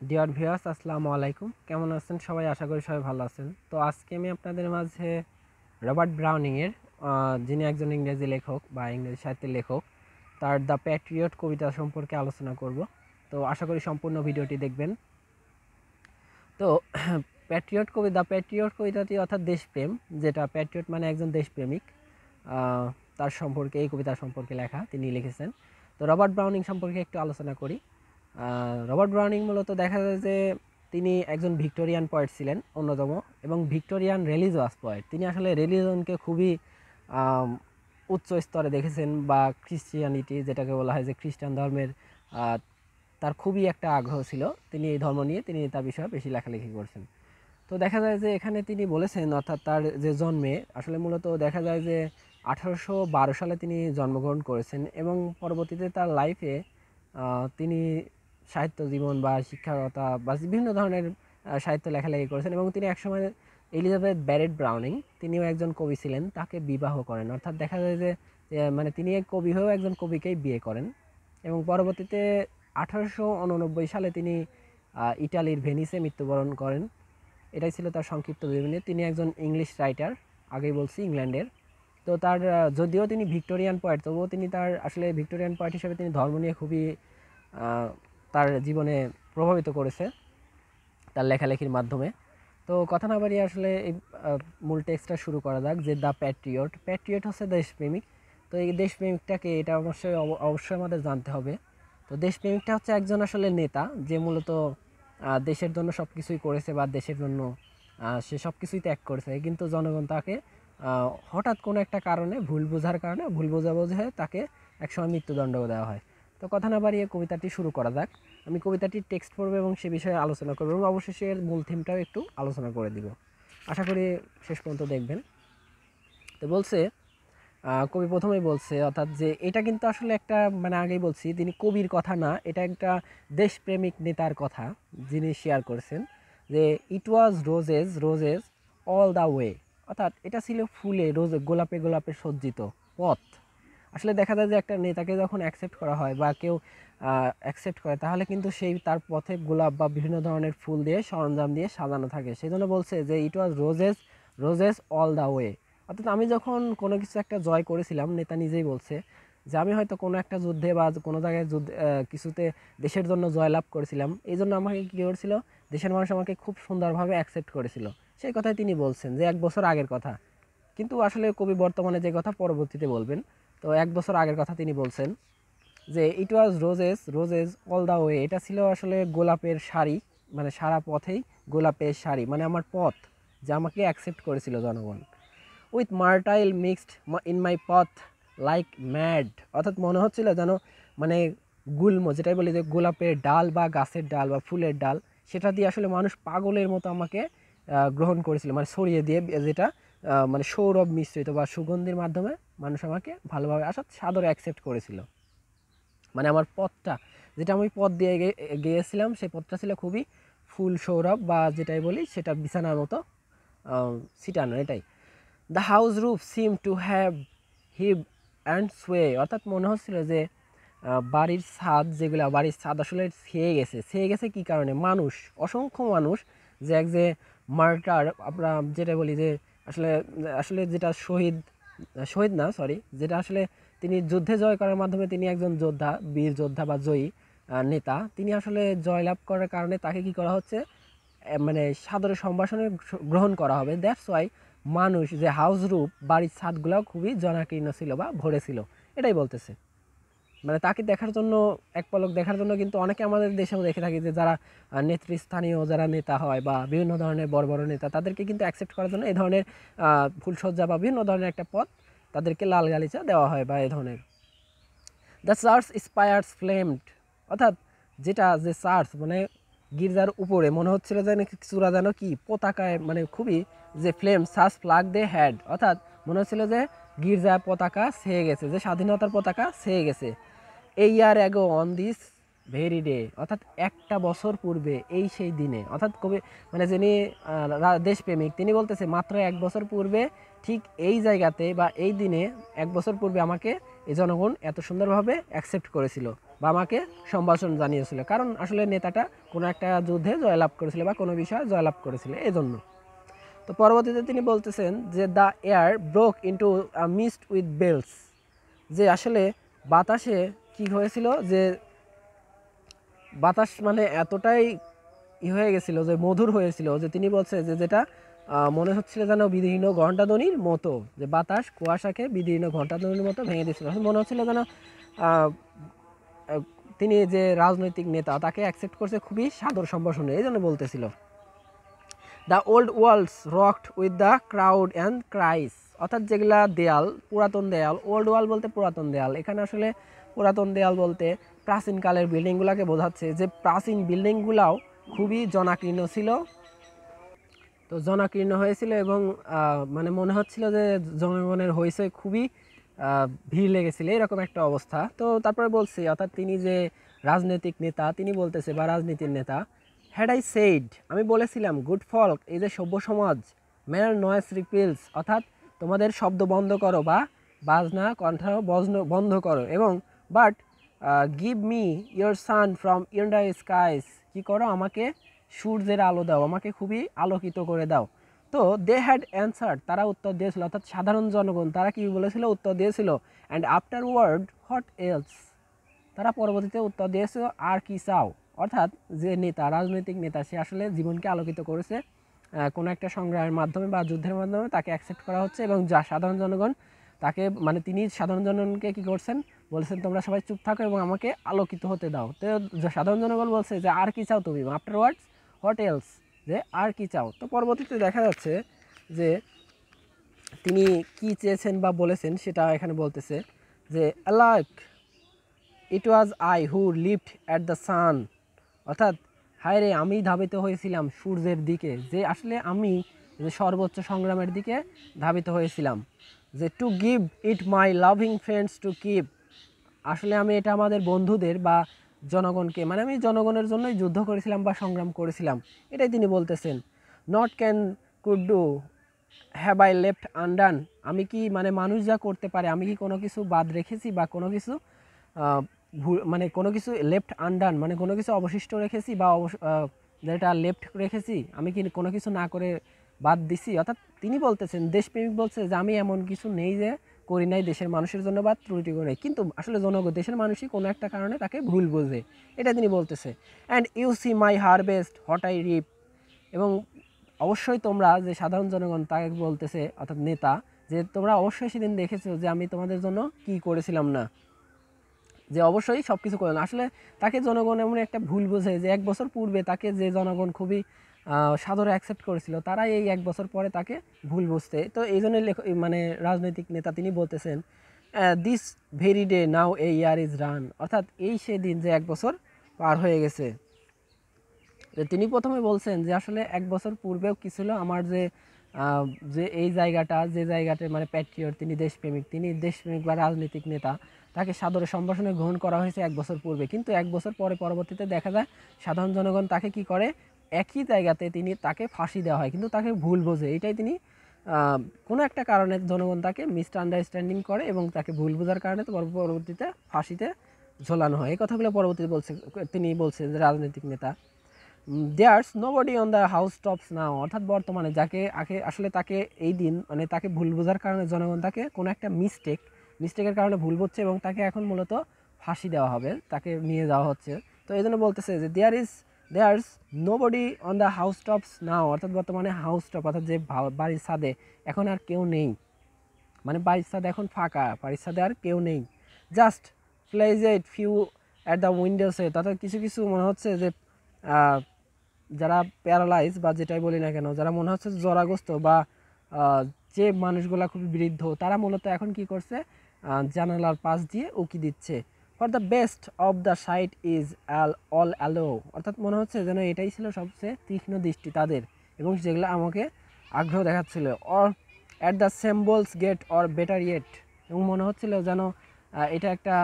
Dear viewers, আসসালামু আলাইকুম। কেমন আছেন সবাই? আশা করি সবাই ভালো আছেন। তো আজকে আমি আপনাদের মাঝে রবার্ট ব্রাউনিংয়ের যিনি একজন ইংরেজি লেখক বা ইংরেজি সাহিত্যের লেখক, তার দ্য প্যাট্রিয়ট কবিতা সম্পর্কে আলোচনা করব। তো আশা করি সম্পূর্ণ ভিডিওটি দেখবেন। তো দ্য প্যাট্রিয়ট কবিতাটি অর্থাৎ দেশপ্রেম, যেটা প্যাট্রিয়ট মানে একজন দেশপ্রেমিক, তার সম্পর্কে এই কবিতা সম্পর্কে লেখা, তিনি লিখেছেন। তো রবার্ট ব্রাউনিং সম্পর্কে একটু আলোচনা করি। রবার্ট ব্রাউনিং মূলত দেখা যায় যে তিনি একজন ভিক্টোরিয়ান পয়েট ছিলেন অন্যতম, এবং ভিক্টোরিয়ান রিলিজিয়াস পয়েট। তিনি আসলে রিলিজনকে খুবই আম, উচ্চ স্তরে দেখেছেন, বা খ্রিস্টিয়ানিটি যেটাকে বলা হয় যে খ্রিস্টান ধর্মের, আহ, তার খুবই একটা আগ্রহ ছিল। তিনি এই ধর্ম নিয়ে তিনি তার বিষয়ে বেশি লেখালেখি করছেন। তো দেখা যায় যে এখানে তিনি বলেছেন, অর্থাৎ তার যে জন্মে আসলে মূলত দেখা যায় যে 1812 সালে তিনি জন্মগ্রহণ করেছেন, এবং পরবর্তীতে তার লাইফে তিনি সাহিত্য জীবন বা শিক্ষকতা বা বিভিন্ন ধরনের সাহিত্য লেখালেখি করেছেন, এবং তিনি একসময় এলিজাবেথ ব্যারেট ব্রাউনিং, তিনিও একজন কবি ছিলেন, তাকে বিবাহ করেন। অর্থাৎ দেখা যায় যে মানে তিনি এক কবি হয়েও একজন কবিকেই বিয়ে করেন। এবং পরবর্তীতে 1889 সালে তিনি ইটালির ভেনিসে মৃত্যুবরণ করেন। এটাই ছিল তার সংক্ষিপ্ত বিবরণী। তিনি একজন ইংলিশ রাইটার, আগেই বলছি, ইংল্যান্ডের। তো তার যদিও তিনি ভিক্টোরিয়ান পয়েট, তবুও তিনি তার আসলে ভিক্টোরিয়ান পয়েট হিসেবে তিনি ধর্ম নিয়ে খুবই তার জীবনে প্রভাবিত করেছে তার লেখালেখির মাধ্যমে। তো কথা না বাড়িয়ে আসলে এই মূল টেক্সটটা শুরু করা যাক, যে দ্য প্যাট্রিয়ট। প্যাট্রিয়ট হচ্ছে দেশপ্রেমিক। তো এই দেশপ্রেমিকটাকে এটা অবশ্যই অবশ্যই আমাদের জানতে হবে। তো দেশপ্রেমিকটা হচ্ছে একজন আসলে নেতা, যে মূলত দেশের জন্য সব কিছুই করেছে, বা দেশের জন্য সে সব কিছুই ত্যাগ করেছে, কিন্তু জনগণ তাকে হঠাৎ কোনো একটা কারণে, ভুল বোঝার কারণে, ভুল বোঝাবুঝি হয়ে তাকে একসময় মৃত্যুদণ্ড দেওয়া হয়। তো কথা না বাড়িয়ে কবিতাটি শুরু করা যাক। আমি কবিতাটির টেক্সট পড়বো এবং সে বিষয়ে আলোচনা করবো, এবং অবশেষে এর মূল থিমটাও একটু আলোচনা করে দিব। আশা করি শেষ পর্যন্ত দেখবেন। তো বলছে, কবি প্রথমেই বলছে, অর্থাৎ যে এটা কিন্তু আসলে একটা, মানে আগেই বলছি, তিনি কবির কথা না, এটা একটা দেশপ্রেমিক নেতার কথা যিনি শেয়ার করেছেন। যে it was roses roses all the way, অর্থাৎ এটা ছিল ফুলে, রোজে, গোলাপে গোলাপে সজ্জিত পথ। আসলে দেখা যায় যে একটা নেতাকে যখন অ্যাকসেপ্ট করা হয় বা কেউ অ্যাকসেপ্ট করে, তাহলে কিন্তু সেই তার পথে গোলাপ বা বিভিন্ন ধরনের ফুল দিয়ে, সরঞ্জাম দিয়ে সাজানো থাকে। সেই জন্য বলছে যে it was roses roses all the way. অর্থাৎ আমি যখন কোনো কিছু একটা জয় করেছিলাম, নেতা নিজেই বলছে যে আমি হয়তো কোনো একটা যুদ্ধে বা কোনো জায়গায় যুদ্ধ কিছুতে দেশের জন্য জয়লাভ করেছিলাম, এই জন্য আমাকে কী করেছিল, দেশের মানুষ আমাকে খুব সুন্দরভাবে অ্যাকসেপ্ট করেছিল। সেই কথাই তিনি বলছেন, যে 1 বছর আগের কথা। কিন্তু আসলে কবি বর্তমানে যে কথা পরবর্তীতে বলবেন। তো 1 বছর আগের কথা তিনি বলছেন, যে it was roses roses all the way, এটা ছিল আসলে গোলাপের শাড়ি, মানে সারা পথেই গোলাপের শাড়ি, মানে আমার পথ, যা আমাকে অ্যাকসেপ্ট করেছিল জনগণ। With myrtle mixed in my path like mad, অর্থাৎ মনে হচ্ছিল যেন, মানে গুল্ম, যেটাই বলি যে গোলাপের ডাল বা গাছের ডাল বা ফুলের ডাল, সেটা দিয়ে আসলে মানুষ পাগলের মতো আমাকে গ্রহণ করেছিল, মানে ছড়িয়ে দিয়ে, যেটা মানে সৌরভ মিশ্রিত বা সুগন্ধির মাধ্যমে মানুষ আমাকে ভালোভাবে আসা সাদরে অ্যাকসেপ্ট করেছিল। মানে আমার পথটা, যেটা আমি পথ দিয়ে গিয়েছিলাম, সেই পথটা ছিল খুবই ফুল সৌরভ, বা যেটাই বলি সেটা বিছানার মতো ছিটানো, এটাই। The house roof seem to have heave and sway, অর্থাৎ মনে হচ্ছিল যে বাড়ির ছাদ, যেগুলো বাড়ির ছাদ আসলে ছেয়ে গেছে। ছেয়ে গেছে কী কারণে? মানুষ, অসংখ্য মানুষ, যে এক যে মার্টার, আমরা যেটা বলি যে আসলে, আসলে যেটা শহীদ, শহীদ না, সরি, যেটা আসলে তিনি যুদ্ধে জয় করার মাধ্যমে, তিনি একজন যোদ্ধা, বীর যোদ্ধা বা জয়ী নেতা, তিনি আসলে জয়লাভ করার কারণে তাকে কি করা হচ্ছে, মানে সাদরে সম্ভাষণে গ্রহণ করা হবে। দ্যাটস ওয়াই মানুষ, যে হাউস রুফ, বাড়ির ছাদগুলো খুবই জনাকীর্ণ ছিল বা ভরে ছিল, এটাই বলতেছে। মানে তাকে দেখার জন্য, এক পলক দেখার জন্য কিন্তু অনেকে আমাদের দেশেও দেখে থাকি, যে যারা নেতৃস্থানীয় যারা নেতা হয় বা বিভিন্ন ধরনের বড় বড় নেতা, তাদেরকে কিন্তু অ্যাকসেপ্ট করার জন্য এই ধরনের ফুলসজ্জা বা বিভিন্ন ধরনের একটা পথ তাদেরকে লাল গালিচা দেওয়া হয়, বা এই ধরনের। দ্য চার্চ স্পায়ার্স ফ্লেমড, অর্থাৎ যেটা, যে চার্চ মানে গির্জার উপরে মনে হচ্ছিল যেন চূড়া, যেন কি পতাকায়, মানে খুবই, যে ফ্লেম সার্চ ফ্লাগ দে হ্যাড, অর্থাৎ মনে হচ্ছিল যে গির্জা পতাকা ছেয়ে গেছে, যে স্বাধীনতার পতাকা ছেয়ে গেছে। এই year ago on this very day, অর্থাৎ 1 বছর পূর্বে, এই সেই দিনে, অর্থাৎ কবি, মানে যিনি দেশপ্রেমিক, তিনি বলতেছে মাত্র 1 বছর পূর্বে, ঠিক এই জায়গাতে বা এই দিনে, 1 বছর পূর্বে আমাকে এই জনগণ এত সুন্দরভাবে অ্যাকসেপ্ট করেছিল বা আমাকে সম্ভাষণ জানিয়েছিল, কারণ আসলে নেতাটা কোনো একটা যুদ্ধে জয়লাভ করেছিল বা কোনো বিষয়ে জয়লাভ করেছিল এজন্য। তো পরবর্তীতে তিনি বলতেছেন যে the air broke into mist with bells, যে আসলে বাতাসে কি হয়েছিল, যে বাতাস মানে এতটাই হয়ে গেছিল যে মধুর হয়েছিল, যে তিনি বলছে যে যেটা মনে হচ্ছিল যেন বিদীর্ণ ঘণ্টাধ্বনির মতো, যে বাতাস কুয়াশাকে বিদীর্ণ ঘণ্টাধ্বনির মতো ভেঙে দিচ্ছিল। মনে হচ্ছিল যেন তিনি যে রাজনৈতিক নেতা তাকে অ্যাকসেপ্ট করছে খুবই সাদর সম্ভাষণে, এই জন্য বলতেছিল। The old walls rocked with the crowd and cries, অর্থাৎ যেগুলা দেয়াল, পুরাতন দেয়াল, ওল্ড ওয়াল বলতে পুরাতন দেয়াল, এখানে আসলে পুরাতন দেয়াল বলতে প্রাচীনকালের বিল্ডিংগুলোকে বোঝাচ্ছে, যে প্রাচীন বিল্ডিংগুলাও খুবই জনাকীর্ণ ছিল। তো জনাকীর্ণ হয়েছিল এবং মানে মনে হচ্ছিল যে জনগণের হইচই খুবই ভিড় লেগেছিল, এরকম একটা অবস্থা। তো তারপরে বলছি, অর্থাৎ তিনি যে রাজনৈতিক নেতা, তিনি বলতেছে বা রাজনীতির নেতা, হ্যাড আই সেইড, আমি বলেছিলাম, গুড ফল্ক, এই যে সভ্য সমাজ, ম্যানার নয়েস রিপিলস, অর্থাৎ তোমাদের শব্দ বন্ধ করো বা বাজনা কণ্ঠ বন্ধ করো, এবং but give me your sun from yonder skies, কী করো, আমাকে সূর্যের আলো দাও, আমাকে খুবই আলোকিত করে দাও। তো দে হ্যাড অ্যান্সার, তারা উত্তর দিয়েছিল, অর্থাৎ সাধারণ জনগণ তারা কি বলেছিল, উত্তর দিয়েছিল, and afterward what else, তারা পরবর্তীতে উত্তর দিয়েছিল, আর কি চাও, অর্থাৎ যে নেতা, রাজনৈতিক নেতা, সে আসলে জীবনকে আলোকিত করেছে কোনো একটা সংগ্রামের মাধ্যমে বা যুদ্ধের মাধ্যমে, তাকে অ্যাকসেপ্ট করা হচ্ছে, এবং যা সাধারণ জনগণ তাকে মানে তিনি সাধারণ জনগণকে কী করছেন, বলছেন তোমরা সবাই চুপ থাকো এবং আমাকে আলোকিত হতে দাও। তো সাধারণ জনগণ বলছে যে আর কি চাও তুমি, আফটার ওয়ার্ডস হোয়াট এলস, যে আর কি চাও। তো পরবর্তীতে দেখা যাচ্ছে যে তিনি কি চেয়েছেন বা বলেছেন সেটা এখানে বলতেছে যে like it was I who lived at the sun, অর্থাৎ হায় রে, আমি ধাবিত হয়েছিলাম সূর্যের দিকে, যে আসলে আমি যে সর্বোচ্চ সংগ্রামের দিকে ধাবিত হয়েছিলাম, যে to give it my loving friends to keep, আসলে আমি এটা আমাদের বন্ধুদের বা জনগণকে, মানে আমি জনগণের জন্যই যুদ্ধ করেছিলাম বা সংগ্রাম করেছিলাম, এটাই তিনি বলতেছেন। Not can could do have I left undone, আমি কি মানে মানুষ যা করতে পারে আমি কি কোনো কিছু বাদ রেখেছি বা কোনো কিছু মানে কোনো কিছু লেফট আনডান মানে কোনো কিছু অবশিষ্ট রেখেছি বা যেটা লেফট রেখেছি আমি কি কোনো কিছু না করে বাদ দিছি। অর্থাৎ তিনি বলতেছেন, দেশপ্রেমিক বলছে যে আমি এমন কিছু নেই যে করি নাই দেশের মানুষের জন্য বা ত্রুটি করে, কিন্তু আসলে দেশের মানুষই কোনো একটা কারণে তাকে ভুল বোঝে, এটা তিনি বলতেছে। And you see my harvest what I reap, এবং অবশ্যই তোমরা যে সাধারণ জনগণ তাকে বলতেছে, অর্থাৎ নেতা, যে তোমরা অবশ্যই সেদিন দেখেছো যে আমি তোমাদের জন্য কি করেছিলাম না, যে অবশ্যই সব কিছু করে না। আসলে তাকে জনগণ এমন একটা ভুল বোঝে যে 1 বছর পূর্বে তাকে যে জনগণ খুবই সাদরে অ্যাকসেপ্ট করেছিল, তারা এই 1 বছর পরে তাকে ভুল বুঝতে। তো এই জন্য মানে রাজনৈতিক নেতা তিনি বলতেছেন, this very day now a year is run, অর্থাৎ এই সেদিন যে 1 বছর পার হয়ে গেছে। তিনি প্রথমে বলছেন যে আসলে 1 বছর পূর্বেও কি ছিল, আমার যে যে এই জায়গাটা, যে জায়গাটা মানে প্যাট্রিয়ট, তিনি দেশপ্রেমিক বা রাজনৈতিক নেতা, তাকে সাদরে সম্ভাষণে গ্রহণ করা হয়েছে 1 বছর পূর্বে, কিন্তু 1 বছর পরে পরবর্তীতে দেখা যায় সাধারণ জনগণ তাকে কি করে, একই জায়গাতে তাকে ফাঁসি দেওয়া হয়, কিন্তু তাকে ভুল বোঝে, এটাই তিনি কোনো একটা কারণে জনগণ তাকে মিসআন্ডারস্ট্যান্ডিং করে এবং তাকে ভুল বোঝার কারণে পরবর্তীতে ফাঁসিতে ঝোলানো হয়। এই কথাগুলো পরবর্তীতে তিনি বলছেন যে রাজনৈতিক নেতা, there's nobody on the house tops now, অর্থাৎ বর্তমানে যাকে আসলে তাকে এই দিন মানে তাকে ভুল বোঝার কারণে জনগণ তাকে কোনো একটা মিস্টেকের কারণে ভুল বুঝছে এবং তাকে এখন মূলত ফাঁসি দেওয়া হবে, তাকে নিয়ে যাওয়া হচ্ছে। তো এই জন্য বলতেছে যে there's nobody on the house tops now, অর্থাৎ বর্তমানে হাউস টপ অর্থাৎ যে বাড়ির ছাদে এখন আর কেউ নেই, মানে বাড়ির ছাদে এখন ফাঁকা, বাড়ির ছাদে আর কেউ নেই। Just palsied few at the উইন্ডোসে, অর্থাৎ কিছু কিছু মনে হচ্ছে যে যারা প্যারালাইজ বা যেটাই বলি না কেন, যারা মনে হচ্ছে জরাগ্রস্ত বা যে মানুষগুলা খুবই বৃদ্ধ, তারা মূলত এখন কি করছে, জানালার পাশ দিয়ে উকি দিচ্ছে। For the best of the sight is all allowed, অর্থাৎ মনে হচ্ছে যেন এটাই ছিল সবচেয়ে তীক্ষ্ণ দৃষ্টি তাদের এবং যেগুলো আমাকে আগ্রহ দেখাচ্ছিল। Or at the shambles gate or better yet, এবং মনে হচ্ছিল যেন এটা একটা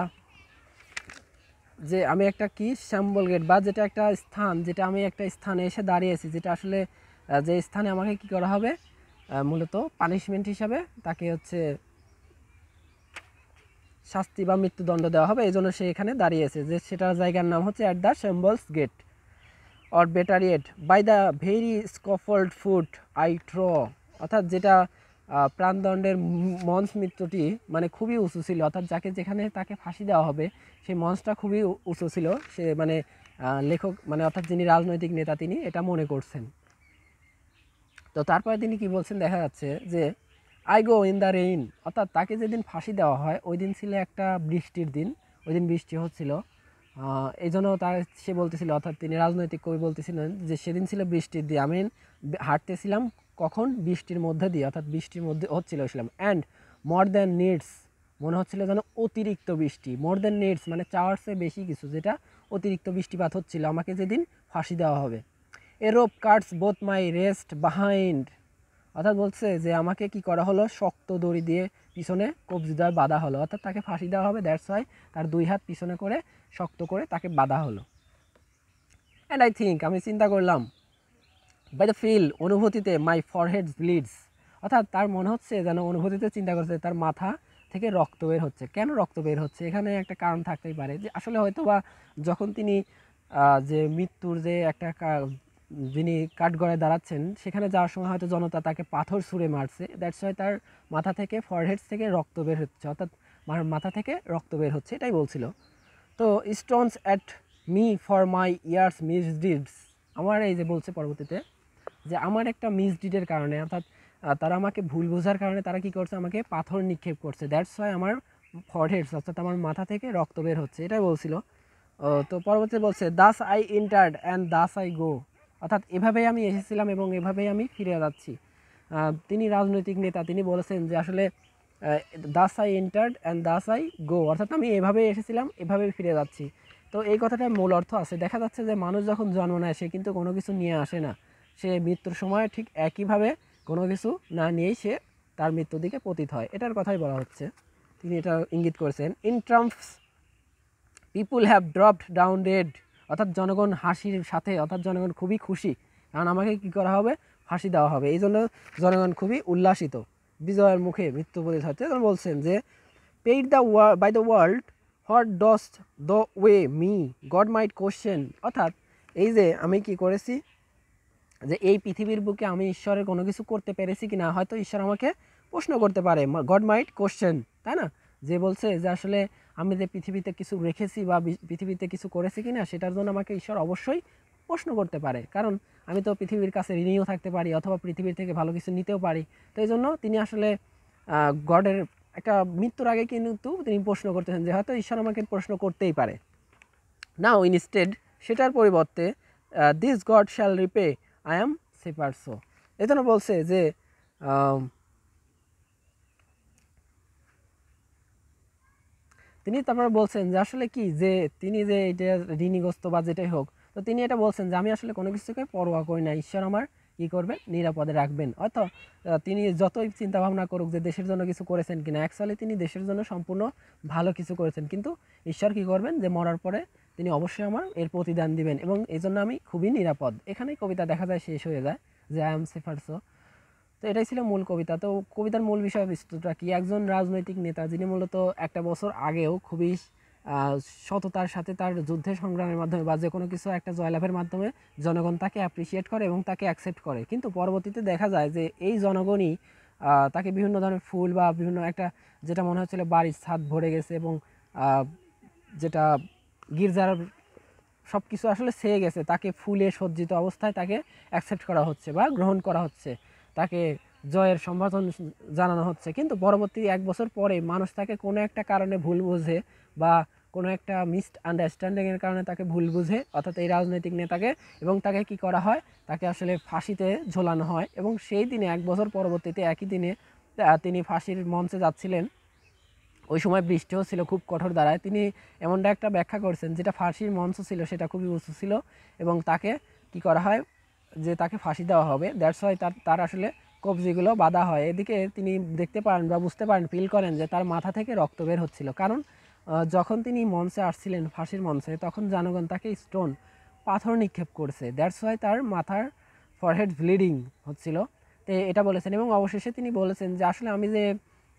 যে আমি একটা কি শ্যাম্বল গেট বা যেটা একটা স্থান, যেটা আমি একটা স্থানে এসে দাঁড়িয়েছি, যেটা আসলে যে স্থানে আমাকে কি করা হবে, মূলত পানিশমেন্ট হিসাবে তাকে হচ্ছে শাস্তি বা মৃত্যুদণ্ড দেওয়া হবে, এই জন্য সে এখানে দাঁড়িয়েছে, যে সেটার জায়গার নাম হচ্ছে at the shambles gate, or better yet by the very scaffold foot I trow, অর্থাৎ যেটা প্রাণদণ্ডের মঞ্চ মৃত্যুটি মানে খুবই উঁচু ছিল, অর্থাৎ যাকে যেখানে তাকে ফাঁসি দেওয়া হবে সেই মঞ্চটা খুবই উঁচু ছিল, সে মানে লেখক মানে অর্থাৎ যিনি রাজনৈতিক নেতা তিনি এটা মনে করছেন। তো তারপরে তিনি কি বলছেন দেখা যাচ্ছে যে I go in the rain, অর্থাৎ তাকে যেদিন ফাঁসি দেওয়া হয় ওই দিন ছিল একটা বৃষ্টির দিন, ওই দিন বৃষ্টি হচ্ছিল, এই জন্য তার সে বলতেছিল, অর্থাৎ তিনি রাজনৈতিক কবি বলতেছিলেন যে সেদিন ছিল বৃষ্টির দিন, আমি হাঁটতেছিলাম কখন বৃষ্টির মধ্যে দিয়ে, অর্থাৎ বৃষ্টির মধ্যে হচ্ছিলাম, অ্যান্ড মোর দ্যান নিডস, মনে হচ্ছিল যেন অতিরিক্ত বৃষ্টি, মোর দ্যান নিডস মানে চাওয়ার চেয়ে বেশি কিছু, যেটা অতিরিক্ত বৃষ্টিপাত হচ্ছিল আমাকে যেদিন ফাঁসি দেওয়া হবে। A rope cuts both my wrist behind, অর্থাৎ বলছে যে আমাকে কি করা হলো, শক্ত দড়ি দিয়ে পিছনে কবজি দেওয়া বাঁধা হলো, অর্থাৎ তাকে ফাঁসি দেওয়া হবে, দ্যাটস ওয়াই তার দুই হাত পিছনে করে শক্ত করে তাকে বাঁধা হলো। অ্যান্ড আই থিঙ্ক, আমি চিন্তা করলাম, বাই দ্য ফিল অনুভূতিতে মাই ফরহেড ব্লিডস, অর্থাৎ তার মনে হচ্ছে যেন অনুভূতিতে চিন্তা করছে তার মাথা থেকে রক্ত বের হচ্ছে। কেন রক্ত বের হচ্ছে, এখানে একটা কারণ থাকতেই পারে, যে আসলে হয়তো বা যখন তিনি যে মৃত্যুর যে একটা যিনি কাঠগড়ায় দাঁড়াচ্ছেন সেখানে যাওয়ার সময় হয়তো জনতা তাকে পাথর ছুঁড়ে মারছে, দ্যাটস ওয়াই তার মাথা থেকে ফরহেডস থেকে রক্ত বের হচ্ছে, অর্থাৎ মাথা থেকে রক্ত বের হচ্ছে, এটাই বলছিল। তো stones at me for my year's misdeeds, আমার এই যে বলছে পরবর্তীতে যে আমার একটা মিসডিডের কারণে, অর্থাৎ তারা আমাকে ভুল বোঝার কারণে তারা কি করছে, আমাকে পাথর নিক্ষেপ করছে, দ্যাটস ওয়াই আমার ফরহেডস অর্থাৎ আমার মাথা থেকে রক্ত বের হচ্ছে, এটাই বলছিল। তো পরবর্তীতে বলছে thus I entered and thus I go, অর্থাৎ এভাবেই আমি এসেছিলাম এবং এভাবেই আমি ফিরে যাচ্ছি। তিনি রাজনৈতিক নেতা, তিনি বলেছেন যে আসলে thus I entered and thus I go, অর্থাৎ আমি এভাবেই এসেছিলাম এভাবেই ফিরে যাচ্ছি। তো এই কথাটার মূল অর্থ আছে, দেখা যাচ্ছে যে মানুষ যখন জন্ম নেয় সে কিন্তু কোনো কিছু নিয়ে আসে না, সে মৃত্যুর সময় ঠিক একইভাবে কোনো কিছু না নিয়েই সে তার মৃত্যুর দিকে পতিত হয়, এটার কথাই বলা হচ্ছে, তিনি এটা ইঙ্গিত করেছেন। In triumphs people have dropped down dead, অর্থাৎ জনগণ হাসির সাথে, অর্থাৎ জনগণ খুবই খুশি, কারণ আমাকে কী করা হবে, ফাঁসি দেওয়া হবে, এই জন্য জনগণ খুবই উল্লাসিত, বিজয়ের মুখে মৃত্যু পতিত হচ্ছে। বলছেন যে paid the by the world what dost the way me God might question, অর্থাৎ এই যে আমি কি করেছি, যে এই পৃথিবীর বুকে আমি ঈশ্বরের কোনো কিছু করতে পেরেছি কি না, হয়তো ঈশ্বর আমাকে প্রশ্ন করতে পারে, গড মাইট কোশ্চেন, তাই না, যে বলছে যে আসলে আমি যে পৃথিবীতে কিছু রেখেছি বা পৃথিবীতে কিছু করেছি কি না সেটার জন্য আমাকে ঈশ্বর অবশ্যই প্রশ্ন করতে পারে, কারণ আমি তো পৃথিবীর কাছে ঋণীও থাকতে পারি অথবা পৃথিবীর থেকে ভালো কিছু নিতেও পারি। তো এই জন্য তিনি আসলে গডের একটা মৃত্যুর আগে কিন্তু তিনি প্রশ্ন করতেছেন যে হয়তো ঈশ্বর আমাকে প্রশ্ন করতেই পারে। নাও ইনস্টেড, সেটার পরিবর্তে this God shall repay I am safer so, এই জন্য বলছে যে তিনি তারপরে বলছেন যে আসলে কি, যে তিনি যে এটা ঋণীগ্রস্ত বা যেটাই হোক, তো তিনি এটা বলছেন যে আমি আসলে কোনো কিছুকে পরোয়া করি না, ঈশ্বর আমার কী করবেন, নিরাপদে রাখবেন। অর্থাৎ তিনি যতই চিন্তা ভাবনা করুক যে দেশের জন্য কিছু করেছেন কিনা, অ্যাকচুয়ালি তিনি দেশের জন্য সম্পূর্ণ ভালো কিছু করেছেন, কিন্তু ঈশ্বর কী করবেন, যে মরার পরে তিনি অবশ্যই আমার এর প্রতিদান দিবেন এবং এই জন্য আমি খুবই নিরাপদ। এখানেই কবিতা দেখা যায় শেষ হয়ে যায়, যে আই এম সেফারসো। তো এটাই ছিল মূল কবিতা। তো কবিতার মূল বিষয়বস্তুটা কি, একজন রাজনৈতিক নেতা যিনি মূলত একটা বছর আগেও খুবই সততার সাথে তার যুদ্ধের সংগ্রামের মাধ্যমে বা যে কোনো কিছু একটা জয়লাভের মাধ্যমে জনগণ তাকে অ্যাপ্রিসিয়েট করে এবং তাকে অ্যাকসেপ্ট করে, কিন্তু পরবর্তীতে দেখা যায় যে এই জনগণই তাকে বিভিন্ন ধরনের ফুল বা বিভিন্ন একটা, যেটা মনে হচ্ছিল বাড়ির ছাদ ভরে গেছে এবং যেটা গির্জার সব কিছু আসলে ছেয়ে গেছে, তাকে ফুলে সজ্জিত অবস্থায় তাকে অ্যাকসেপ্ট করা হচ্ছে বা গ্রহণ করা হচ্ছে, তাকে জয়ের সম্ভাষণ জানানো হচ্ছে, কিন্তু পরবর্তী এক বছর পরে মানুষ তাকে কোনো একটা কারণে ভুল বুঝে বা কোনো একটা মিস আন্ডারস্ট্যান্ডিংয়ের কারণে তাকে ভুল বুঝে, অর্থাৎ এই রাজনৈতিক নেতাকে, এবং তাকে কি করা হয়, তাকে আসলে ফাঁসিতে ঝোলানো হয়। এবং সেই দিনে এক বছর পরবর্তীতে একই দিনে তিনি ফাঁসির মঞ্চে যাচ্ছিলেন, ওই সময় বৃষ্টিও ছিল খুব কঠোর দ্বারায়, তিনি এমনটা একটা ব্যাখ্যা করছেন যেটা ফাঁসির মঞ্চ ছিল সেটা খুবই উঁচু ছিল এবং তাকে কি করা হয়, যে তাকে ফাঁসি দেওয়া হবে, দ্যাটস ওয়াই তার আসলে কবজিগুলো বাঁধা হয়। এদিকে তিনি দেখতে পারেন বা বুঝতে পারেন, ফিল করেন যে তার মাথা থেকে রক্ত বের হচ্ছিল, কারণ যখন তিনি মঞ্চে আসছিলেন ফাঁসির মঞ্চে তখন জনগণ তাকে স্টোন পাথর নিক্ষেপ করছে, দ্যাটস ওয়াই তার মাথার ফরহেড ব্লিডিং হচ্ছিল। তো এটা বলেছেন এবং অবশেষে তিনি বলেছেন যে আসলে আমি যে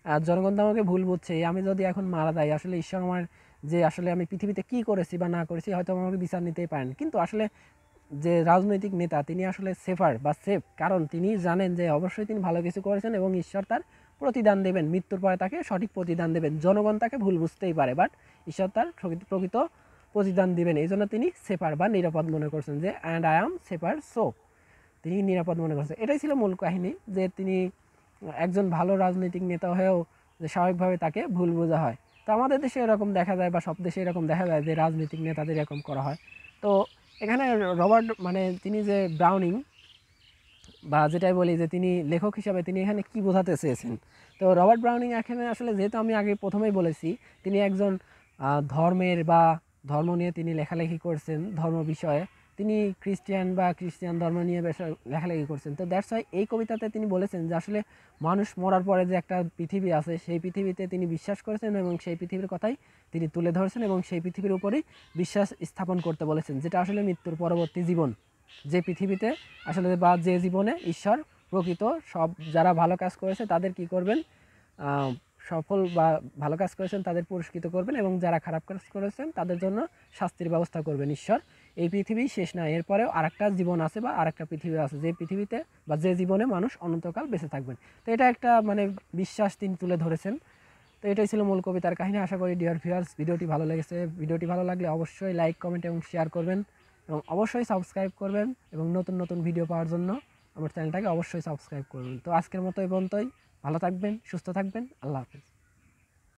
আর জনগণ তো আমাকে ভুল বুঝছে, আমি যদি এখন মারা যাই আসলে ঈশ্বর আমার যে আসলে আমি পৃথিবীতে কি করেছি বা না করেছি হয়তো আমাকে বিচার নিতেই পারেন, কিন্তু আসলে যে রাজনৈতিক নেতা তিনি আসলে সেফার বা সেফ, কারণ তিনি জানেন যে অবশ্যই তিনি ভালো কিছু করেছেন এবং ঈশ্বর তার প্রতিদান দেবেন, মৃত্যুর পরে তাকে সঠিক প্রতিদান দেবেন। জনগণ তাকে ভুল বুঝতেই পারে, বাট ঈশ্বর তার প্রকৃত প্রতিদান দিবেন, এই জন্য তিনি সেফার বা নিরাপদ মনে করছেন যে and I am safer, so তিনি নিরাপদ মনে করছেন। এটাই ছিল মূল কাহিনী, যে তিনি একজন ভালো রাজনৈতিক নেতা হয়েও যে স্বাভাবিকভাবে তাকে ভুল বোঝা হয়। তো আমাদের দেশে এরকম দেখা যায় বা সব দেশে এরকম দেখা যায় যে রাজনৈতিক নেতাদের এরকম করা হয়। তো এখানে রবার্ট মানে তিনি যে ব্রাউনিং বা যেটাই বলি যে তিনি লেখক হিসাবে তিনি এখানে কি বোঝাতে চেয়েছেন। তো রবার্ট ব্রাউনিং এখানে আসলে, যেহেতু আমি আগে প্রথমেই বলেছি, তিনি একজন ধর্মের বা ধর্ম নিয়ে তিনি লেখালেখি করছেন, ধর্ম বিষয়ে তিনি খ্রিস্টিয়ান ধর্ম নিয়ে বেশ লেখালেখি করছেন। তো দ্যাটস ওয়াই এই কবিতাতে তিনি বলেছেন যে আসলে মানুষ মরার পরে যে একটা পৃথিবী আছে সেই পৃথিবীতে তিনি বিশ্বাস করেছেন এবং সেই পৃথিবীর কথাই তিনি তুলে ধরেছেন এবং সেই পৃথিবীর উপরেই বিশ্বাস স্থাপন করতে বলেছেন, যেটা আসলে মৃত্যুর পরবর্তী জীবন, যে পৃথিবীতে আসলে বা যে জীবনে ঈশ্বর প্রকৃত সব যারা ভালো কাজ করেছে তাদের কি করবেন, সফল বা ভালো কাজ করেছেন তাদের পুরস্কৃত করবেন এবং যারা খারাপ কাজ করেছেন তাদের জন্য শাস্তির ব্যবস্থা করবেন ঈশ্বর। এই পৃথিবী শেষ না, এরপরেও আরেকটা জীবন আছে বা আরেকটা পৃথিবী আছে, যে পৃথিবীতে বা যে জীবনে মানুষ অনন্তকাল বেঁচে থাকবেন। তো এটা একটা মানে বিশ্বাস তিনি তুলে ধরেছেন। তো এটাই ছিল মূল কবিতার কাহিনী। আশা করি ডিয়ার ভিউয়ার্স ভিডিওটি ভালো লেগেছে। ভিডিওটি ভালো লাগলে অবশ্যই লাইক, কমেন্ট এবং শেয়ার করবেন এবং অবশ্যই সাবস্ক্রাইব করবেন এবং নতুন নতুন ভিডিও পাওয়ার জন্য আমার চ্যানেলটাকে অবশ্যই সাবস্ক্রাইব করবেন। তো আজকের মতো এই পর্যন্তই। ভালো থাকবেন, সুস্থ থাকবেন, আল্লাহ হাফেজ।